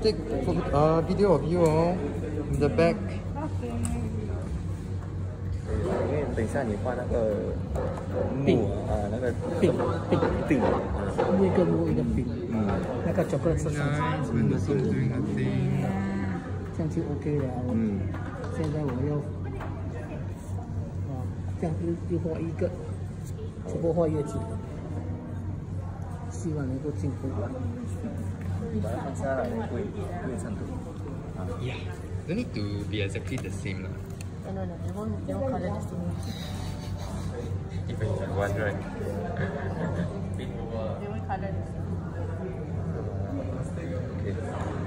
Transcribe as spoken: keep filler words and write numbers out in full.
take uh, video of you oh, in the back. 因为等一下你画那个木啊，那个饼饼饼，木一个木一个饼，嗯，那个巧克力色上去，嗯，这样就 OK 了。嗯，现在我要啊，这样又又画一个，全部画越紧，希望能够进步。把它放下来，会会程度。啊 Yeah, don't need to be exactly the same lah. No, no, no. They won't, they won't color the same. Even if you want, right? They won't color the same. Okay.